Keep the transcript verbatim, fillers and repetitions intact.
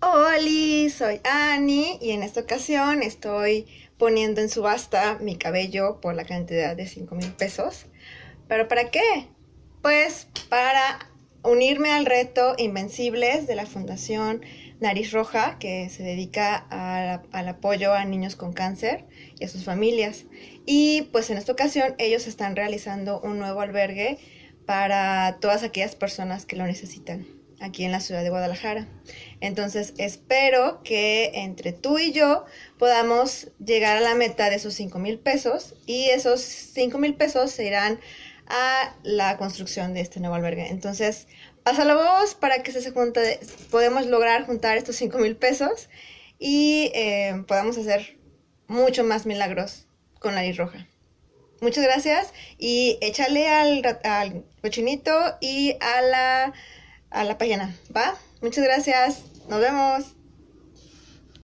Hola, soy Annie y en esta ocasión estoy poniendo en subasta mi cabello por la cantidad de cinco mil pesos. ¿Pero para qué? Pues para unirme al reto Invencibles de la Fundación Nariz Roja, que se dedica a, al apoyo a niños con cáncer y a sus familias. Y pues en esta ocasión ellos están realizando un nuevo albergue para todas aquellas personas que lo necesitan aquí en la ciudad de Guadalajara. Entonces espero que entre tú y yo podamos llegar a la meta de esos cinco mil pesos y esos cinco mil pesos se irán a la construcción de este nuevo albergue. Entonces pasa la voz para que se junte, podemos lograr juntar estos cinco mil pesos y eh, podamos hacer mucho más milagros con Nariz Roja. Muchas gracias y échale al, al cochinito y a la, a la página, ¿va? Muchas gracias, nos vemos.